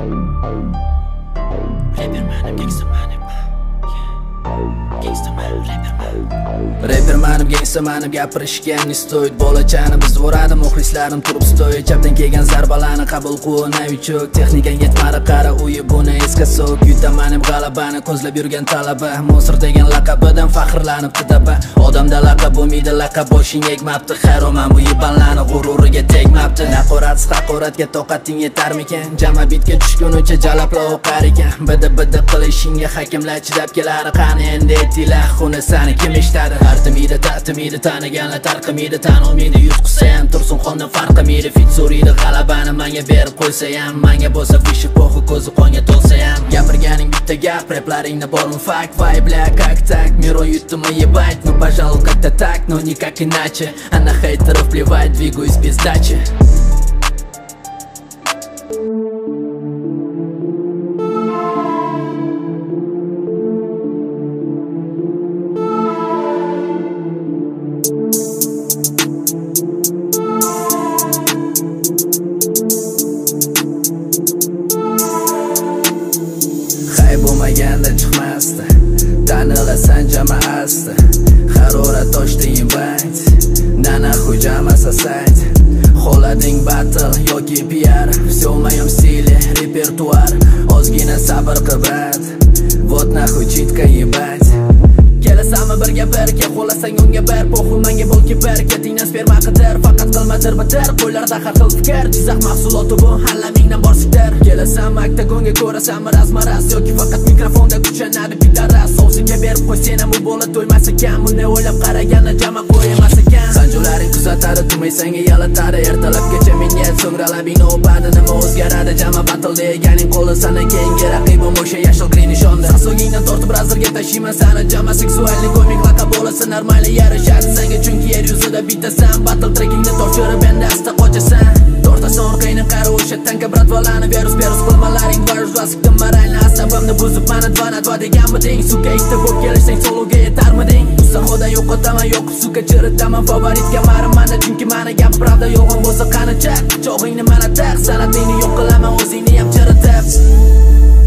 Repermanim, gangstermanim, gapirishga ne stoyt. Bolachani biz uradi, muxlislarim turib stoy. Chapdan kelgan zarbalarni qabul qilmay uchuk. Texnikan yetmadi, qara uyi buni esga sok. Yutaman g'alabani ko'zlab yurgan talaba. Monster degan laqabidan faxrlanib tidaba. Odamda laqab bo'lmaydi, laqab boshing egmabdi. Xayroman bu yibanlarni g'ururiga tegmabdi. Naqoratsiz haqoratga toqating yetarmikan? Jama bitga tushguncha jalabla o'qar ekan. Bidi qilishingga hakamlar chidab kelar. Qani endi aytinglar, xuna sani kim eshitadi? Artimida, ta'timida, taniganlar tarqimida, tanolmaydi, yuz qilsa ham tursin xondan farqimida. Fit so'raydi g'alabani menga berib qo'ysa ham, menga bo'lsa fishi po'xi ko'zi qonga to'lsa ham. Gapirganing bitta gap, replaringda bormi fakt, vibe'lar как так, миру ютума ебать, ну пожалуй как-то так, но никак иначе. А на хейтеров плевать, двигаюсь без дачи. Bo'lmaganda chiqmasdi, tanilasan jamoasi. Harorat oshdi invite, nana hujamasa sayt. Xolading battle yoki PR, всё в моем стиле, репертуар. Ozgina sabr qilbat, вот нахуй читка ебать. Kelasanmi birga birga, xohlasang unga ber, po'xul menga bo'l kiber. Ketingdan sperma qidir, faqat qilmadir bitir. Qo'ylarda har xil fikr, Jizzax mahsuloti bu, hallamingdan bor sikdir. Kelasanmi oktagonga, ko'rasanmi razmaras, yoki faqat mikrofonda kuchanadi pitaras. O'ziga berib qo'y, sen ham bu bo'lib to'ymas ekan. Buni o'ylab qaraganda jama qo'ymas ekan. Sanjularing kuzatadi, tumaysanga yalatadi. Ertalabgacha menga so'ngra labingni o'padi. Nima o'zgaradi, jama battle deganing qo'li sana keyingi raqibim o'sha yashil green nishonda. Sog'ingdan tortib razirga tashiyman sani, jama seksualni komik laqab bo'lasa normali yarashadi senga, chunki yer yuzida bittasan. Battle trackingni topshirib endi asta qochasan. Tortasan orqangni qari o'sha tanka bratvalarni virus qilmalaring virus vasikdim marayni asabimni buzib mani dva deganmiding? Suka ikkita bo'lib kelishsang sologa yetarmiding? Sahoda yo'qotaman, yo'q suka chiritaman favoritga marimanda, chunki mani gap pravda, yolg'on bo'lsa qani chaq. Chog'ingni mana taq, sanatingni yo'q qilaman, o'zingni ham chiritib.